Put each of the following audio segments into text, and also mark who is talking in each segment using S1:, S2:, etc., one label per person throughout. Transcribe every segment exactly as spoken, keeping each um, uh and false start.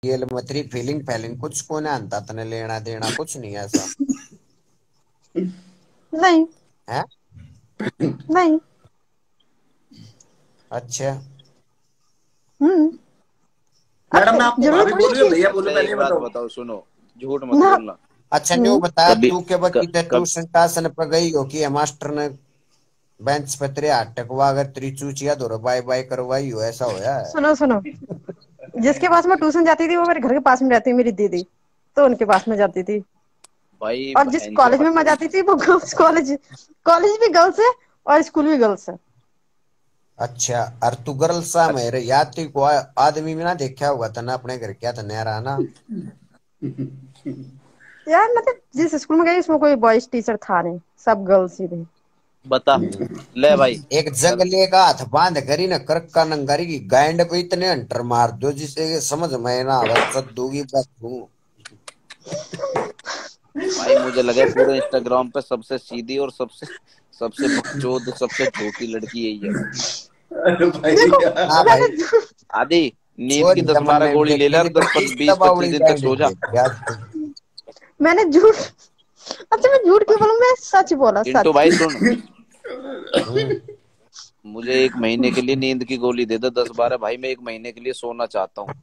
S1: Real मतरी feeling falling कुछ को ना अंता तने लेना देना कुछ नहीं ऐसा
S2: नहीं
S1: है।
S2: नहीं।
S1: अच्छा
S2: हम्म। अब
S3: मैडम मैं आपको
S2: जरूरी
S3: भाभी
S2: थोड़ी
S3: बोलूं या
S2: है
S3: भैया
S4: अच्छा
S3: बोलूं, पहले
S4: एक
S3: ये
S4: बात
S3: बताओ।
S4: बताओ, सुनो, झूठ
S2: कि
S4: मत
S2: ना।
S4: बोलना।
S1: अच्छा न्यू
S2: हम्म।
S1: बता
S4: कभी
S1: तू के
S4: क,
S1: बकी ते
S4: कब
S1: ट्यूशन टासन पर गई हो कि मास्टर ने बेंच पे तेरे हाथ टकवा अगर तेरी चूचिया दो बाय बाय करवाई हो ऐसा होया है।
S2: सुनो सुनो, जिसके पास मैं ट्यूशन जाती थी वो मेरे घर के पास में रहती है, मेरी दीदी, तो उनके पास में जाती थी।
S4: भाई
S2: और जिस
S4: बहन जो
S2: कॉलेज में
S4: हद
S2: मैं
S4: हो
S2: जाती
S4: गई।
S2: थी वो गर्ल्स कॉलेज, कॉलेज भी गर्ल्स है और स्कूल भी गर्ल्स है।
S1: अच्छा और तू गर्ल सा
S4: अच्छा
S1: मेरे याद तू को आदमी में ना देखा होगा तना अपने घर क्या था रहा ना।
S2: यार मतलब जिस स्कूल में गई उसमें कोई बॉयज टीचर था नहीं, सब गर्ल्स ही थे।
S4: बता, ले भाई
S1: एक
S4: कर।
S1: जंगले का हाथ बांध करी न करक का नंगारी की गांड पे इतने अंटर मार दो जिसे समझ में ना आवे सद्दू की बात हूँ।
S4: भाई मुझे लगे पूरे इंस्टाग्राम पे सबसे सीधी और सबसे सबसे बकचोद सबसे झूठी लड़की यही है भाई।
S3: अरे भाई
S2: देखो
S1: ना
S3: यार।
S1: भाई
S2: मैंने झूठ,
S4: आदि, नींद की
S1: छोरी
S4: दस बारह
S1: तमन्ने भी
S4: गोली ले ले
S1: देखी
S4: और
S1: थी
S4: दस
S1: पर
S4: बीस
S1: इतना
S4: पच्चीस
S1: बावड़ी
S4: दिन तक
S1: गांड
S4: सो जा।
S1: देखी आज तक।
S2: मैंने झूठ, अच्छा मैं झूठ क्यों
S4: भाई
S2: बोलूं, मैं सच बोला,
S4: चिंटू
S2: सच।
S4: भाई सुन,
S1: हम्म।
S4: मुझे एक महीने के लिए नींद की गोली दे दो दस बारह, भाई मैं एक महीने के लिए सोना चाहता हूँ।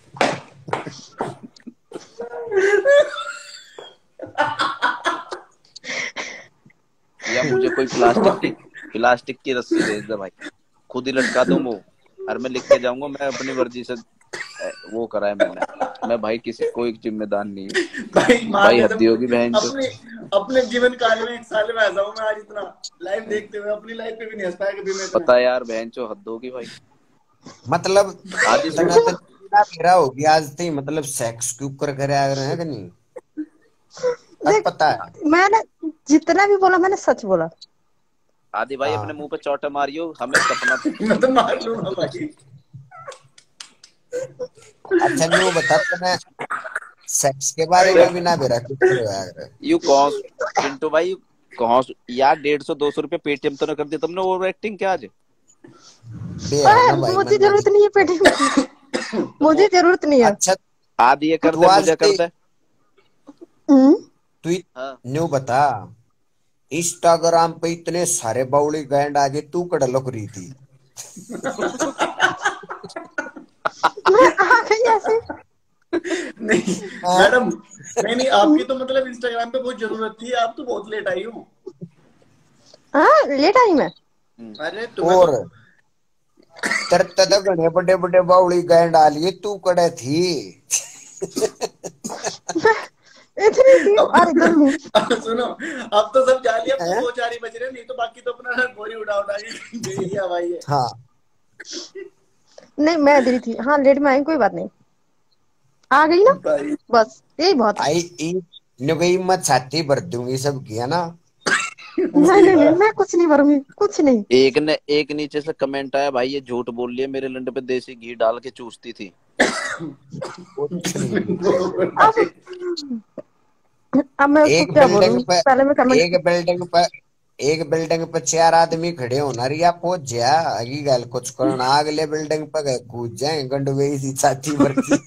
S4: या मुझे कोई प्लास्टिक की प्लास्टिक की रस्सी भेज दे भाई, खुद ही लटका दूं वो, और मैं लिख के जाऊंगा मैं अपनी मर्जी से ए, वो करा है मैंने। मैं भाई किसी कोई जिम्मेदार नहीं हूँ।
S3: भाई मान
S4: भाई
S3: ले
S4: हद्दी
S3: सब
S4: होगी बहन चो।
S3: अपने अपने जीवन काल में एक साल में ऐसा हूं मैं, आज इतना लाइव देखते हुए अपनी लाइफ पे भी नहीं हंस पाया कभी मैं इतना।
S4: पता है यार बहन चो हद होगी भाई।
S1: मतलब
S4: आदि सुन,
S1: तना तो ना मेरा होगी आज थी मतलब सेक्स के ऊपर करे आ रहे हैं कि नहीं। अब
S2: देख
S1: पता है।
S2: मैंने जितना भी बोला मैंने सच बोला।
S4: आदि भाई अपने
S1: हाँ
S4: मुंह पे चौटा मारियो, हमें सपना था।
S3: मैं तो मार लूंगा भाई।
S1: अच्छा न्यू बता तूने सेक्स के बारे में भी ना बेरा कुछ करवाया।
S4: यू कौन चिंटू भाई, कौन यार, डेढ़ सौ दो सौ रुपये पेटीएम तो ना कर दिया तुमने, ओवर एक्टिंग क्या आज।
S1: बे है
S2: अरे
S1: ना भाई
S2: मुझे
S1: मन ना
S2: जरूरत नहीं है पेटीएम की,
S4: तो
S2: मुझे
S4: वो
S2: जरूरत नहीं है।
S1: अच्छा
S4: आदि ये कर
S1: तू
S4: दे
S1: आज
S4: मुझे कर
S1: ते
S4: दे।
S2: हम्म।
S1: तू
S4: हाँ
S1: न्यू बता इंस्टाग्राम पे इतने सारे बाउली बैंड आगे तू कड़ लुक रही थी।
S2: मैं आ गई ऐसे।
S3: नहीं
S1: हाँ?
S3: मैडम, नहीं नहीं आपकी तो मतलब इंस्टाग्राम पे बहुत जरूरत थी, आप तो बहुत लेट आई हो।
S2: हाँ लेट आई मैं।
S3: अरे तुम्हें तो
S1: और तेरे तो घने बड़े बड़े बाउली बैंड आ लिए तू कड़े थी।
S2: मैं इतनी थी
S3: अब
S2: और इधर हूँ।
S3: अब सुनो, अब तो सब जा लिया, अब तो
S1: हैं?
S3: दो चार ही बज रहे, नहीं तो बाकी तो अपना बोरी उड़ा उड़ा के गई है हवाई है।
S1: हाँ
S2: नहीं मैं इधर ही थी, हाँ लेट में आई, कोई बात नहीं, आ गई ना,
S3: भाई
S2: बस यही बहुत है।
S1: आई ई न्यू गई मैं छाती भर दूंगी सब किया ना।
S2: नहीं
S3: सही
S2: नहीं नहीं,
S3: बात।
S2: मैं कुछ नहीं भरूंगी, कुछ नहीं।
S4: एक ने एक नीचे से कमेंट आया, भाई ये झूठ बोल रही है, मेरे लंड पे देसी घी डाल के चूसती थी।
S1: कुछ नहीं।
S2: अब अब मैं उसको
S1: एक
S2: क्या
S1: बिल्डिंग
S2: बोलूं,
S1: पे
S2: पहले मैं कमेंट।
S1: एक बिल्डिंग पे एक बिल्डिंग पे चार आदमी खड़े होना रिया पहुंच जा अगी गल कुछ करना अगले बिल्डिंग पे गए कूद जाए गंडवे सी छाती भरती।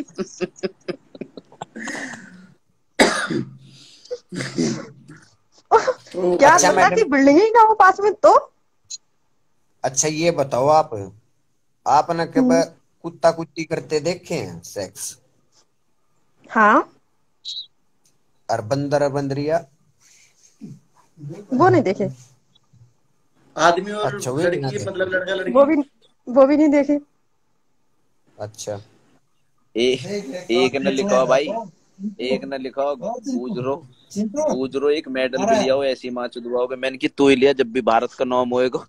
S2: क्या
S1: अच्छा
S2: पता
S1: मैडम
S2: कि बिल्डिंग ही ना हो पास में तो।
S1: अच्छा ये बताओ आप आपने कब
S2: हम्म,
S1: कुत्ता कुत्ती करते देखे हैं सेक्स
S2: हाँ
S1: और बंदर बंदरिया।
S2: वो नहीं देखे,
S3: आदमी और
S1: अच्छा वे भी ना
S3: लड़की मतलब
S1: देखे।
S3: लड़का
S2: वो
S3: लड़की।
S2: भी वो भी नहीं देखे।
S1: अच्छा
S4: ए, एक ने लिखा भाई, एक ने लिखा गुजरो गुजरो एक मेडल भी लिया हो ऐसी माँ चुदवाओगे, मैंने की तू ही लिया जब भी भारत का नाम होएगा।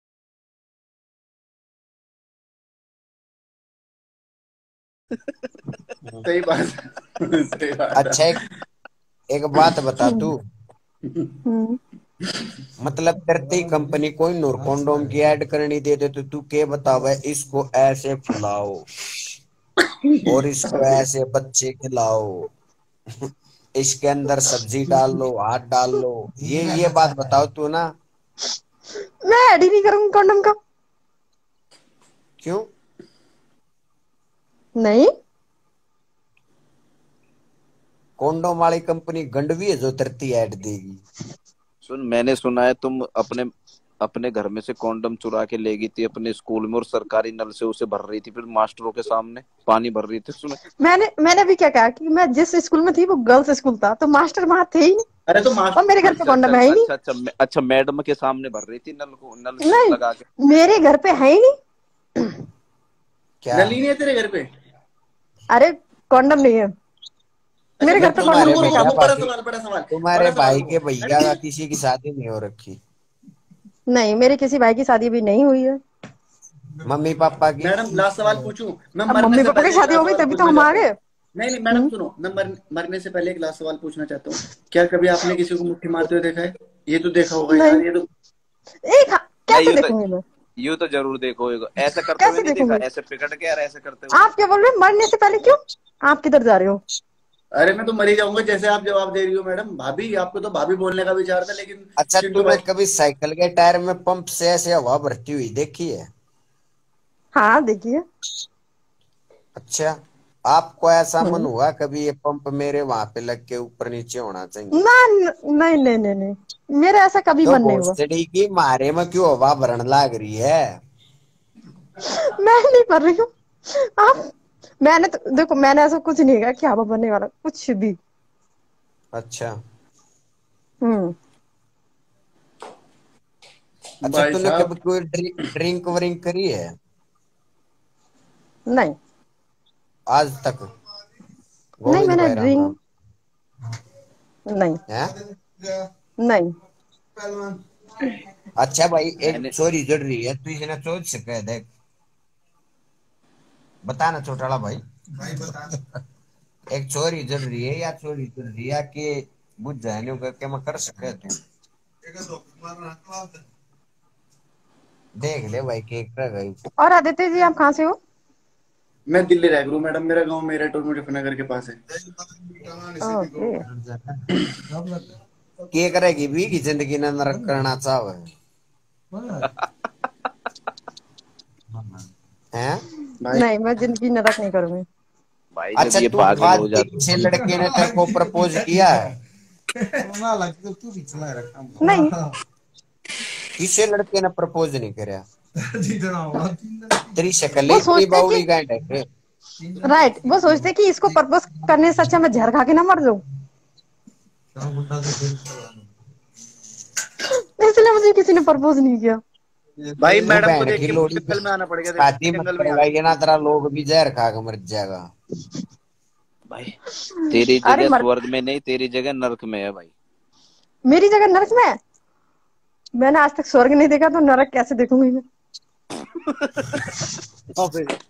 S3: सही बात। सही बात
S1: अच्छा एक,
S3: है।
S1: एक बात बता
S2: हम्म।
S1: तू
S2: हम्म।
S1: मतलब करते ही कंपनी कोई नूर कॉन्डोम की ऐड करनी दे दे तो तू के बतावे इसको ऐसे फुलाओ और इसको ऐसे बच्चे खिलाओ इसके अंदर सब्जी डाल लो हाथ डाल लो ये ये बात बताओ तू ना।
S2: मैं ऐड ही नहीं करूंगी कंडोम का।
S1: क्यों
S2: नहीं
S1: कॉन्डोम वाली कंपनी गंडवी है जो धरती ऐड देगी।
S4: सुन, मैंने सुना है तुम अपने अपने घर में से कॉन्डम चुरा के ले गई थी अपने स्कूल में और सरकारी नल से उसे भर रही थी, फिर मास्टरों के सामने पानी भर रही थी उसमें।
S2: मैंने मैंने भी क्या कहा कि मैं जिस स्कूल में थी वो गर्ल्स स्कूल था, तो मास्टर वहां थे ही नहीं।
S3: अरे तो
S2: और
S3: मास्टर
S2: मेरे घर पे
S4: अच्छा
S2: कॉन्डम
S4: अच्छा
S2: है ही नहीं।
S4: अच्छा अच्छा मे- अच्छा मैडम के सामने भर रही थी नल को, नल से
S2: नहीं,
S4: लगा के।
S2: मेरे घर पे है ही नहीं।
S1: क्या
S3: नली नहीं है तेरे घर पे?
S2: अरे कॉन्डम नहीं है
S3: अच्छा
S2: मेरे
S3: फिर
S2: घर पे,
S3: तुम
S2: कॉन्डम
S1: तुम्हारे
S2: नहीं
S3: रुको
S2: रखा।
S3: रुको,
S1: भैया
S3: बड़ा
S1: भाभी,
S3: सवाल बड़ा सवाल
S1: तुम्हारे
S3: बड़ा सवाल
S1: भाई के
S3: रुको।
S1: भैया का किसी की शादी नहीं हो रखी?
S2: नहीं, मेरे किसी भाई की शादी भी नहीं हुई है।
S1: मम्मी पापा की?
S3: मैडम लास्ट सवाल पूछूं मैं,
S2: अब
S3: मरने
S2: मम्मी
S3: से
S2: पापा की
S3: पहले एक
S2: शादी
S3: लास्ट
S2: हो गई
S3: सवाल
S2: तभी तो
S3: पूछना
S2: हम आ
S3: चाहता हूँ।
S2: गए।
S3: नहीं नहीं मैडम सुनो, मैं मर, मरने से पहले एक लास्ट सवाल पूछना चाहता हूँ। क्या कभी आपने किसी को मुट्ठी मारते हुए देखा है? ये तो देखा होगा यार,
S2: नहीं,
S3: ये तो।
S2: एक
S4: नहीं,
S2: कैसे
S4: यूं तो
S2: देखूंगी मैं?
S4: यूं तो जरूर देखो, ऐसे करते हुए
S2: कैसे
S4: नहीं देखा,
S2: देखूंगी?
S4: ऐसे पिकट के यार ऐसे करते हुए।
S2: आप क्या बोल रहे हैं मरने से पहले? क्यों, आप किधर जा रहे हो?
S3: अरे मैं तो मर ही जाऊंगा जैसे आप जवाब दे रही हो मैडम। भाभी, आपको तो भाभी बोलने का विचार था, लेकिन
S1: अच्छा,
S3: चिंटू
S1: तूने
S3: भाई।
S1: कभी साइकिल के टायर में पंप से ऐसे हवा भरती हुई देखी है?
S2: हाँ देखिए।
S1: अच्छा, आपको ऐसा मन
S2: हम्म।
S1: हुआ कभी ये पंप मेरे वहां पे लग के ऊपर नीचे होना चाहिए?
S2: ना, नहीं नहीं नहीं नहीं, मेरा ऐसा कभी
S1: तो
S2: मन नहीं हुआ।
S1: भोसड़ी की मारे में क्यों हवा भरन लाग रही है?
S2: मैं नहीं कर रही हूँ। आप, मैंने तो देखो, मैंने ऐसा कुछ नहीं कहा कि हवा बनने वाला कुछ भी।
S1: अच्छा
S2: हम्म।
S1: अच्छा,
S3: भाई
S1: तूने
S3: साहब
S1: कभी कोई ड्रिंक ड्रिंक व्रिंक करी है
S2: नहीं
S1: आज तक?
S2: नहीं,
S1: गोविंद
S2: मैंने
S1: भाई राम राम।
S2: ड्रिंक नहीं
S1: है?
S2: नहीं।
S1: अच्छा भाई, एक
S4: मैंने
S1: चोरी जड़ रही है, तू इसने चोरी से कह दे, बता ना चौटाला भाई। भाई बता। एक चोरी जड़ रही है या चोरी जड़ रही है कि बुझ जाए नहीं करके मैं कर सके थे। देख ले भाई केक रह गई।
S2: और आदित्य जी, आप कहाँ से हो?
S3: मैं दिल्ली रह गया हूँ मैडम, मेरा गांव मेरठ मुजफ्फरनगर के पास है।
S2: ओके।
S1: के करेगी भी की जिंदगी ने नरक करना चाहे हैं?
S3: भाई
S2: नहीं, मैं जिंदगी नरक नहीं करूंगी।
S4: भाई जब
S1: अच्छा,
S4: ये
S1: तू
S4: पागल हो
S1: खाती
S4: जाते।
S1: से लड़के ने तेरे को प्रपोज किया है?
S2: नहीं
S1: किसे लड़के ने प्रपोज नहीं करया? तेरी शक्ल
S2: वो
S1: इतनी
S2: सोचते
S1: बावड़ी
S2: कि,
S1: गांड है।
S2: राइट, वो सोचते कि इसको प्रपोज करने से अच्छा मैं जहर खा के ना मर जाऊं, इसलिए मुझे किसी ने प्रपोज नहीं किया।
S3: भाई
S1: तू
S3: मैडम को
S1: बहन
S3: देख
S1: की
S3: के
S1: लोड़ी
S3: मुझे जंगल में आना पड़ेगा,
S1: शादी मत
S3: जंगल में आना।
S1: करवाइए ना, तेरा लोग भी जहर खा के मर जाएगा।
S4: भाई तेरी
S2: अरे
S4: जगह
S2: मर,
S4: स्वर्ग में नहीं, तेरी जगह नरक में है भाई।
S2: मेरी जगह नरक में है? मैंने आज तक स्वर्ग नहीं देखा तो नरक कैसे देखूंगी मैं?